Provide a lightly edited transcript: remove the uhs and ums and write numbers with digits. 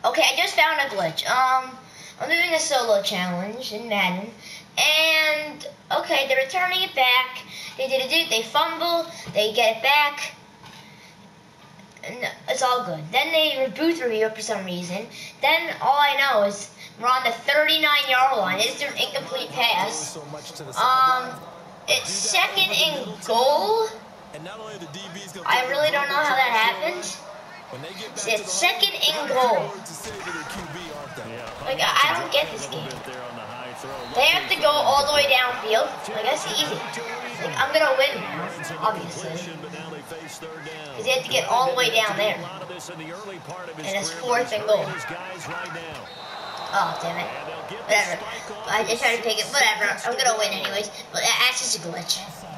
Okay, I just found a glitch. I'm doing a solo challenge in Madden, and okay, they're returning it back. They fumble, they get it back, and it's all good. Then they reboot the review for some reason. Then all I know is we're on the 39-yard line. It's an incomplete pass. It's second and goal. I really don't know how that happened. It's second and goal. Like, I don't get this game. They have to go all the way downfield. Like, that's easy. Like, I'm gonna win now, obviously. Because they have to get all the way down there. And it's fourth and goal. Oh, damn it. Whatever. I just tried to pick it. Whatever. I'm gonna win anyways. But that's just a glitch.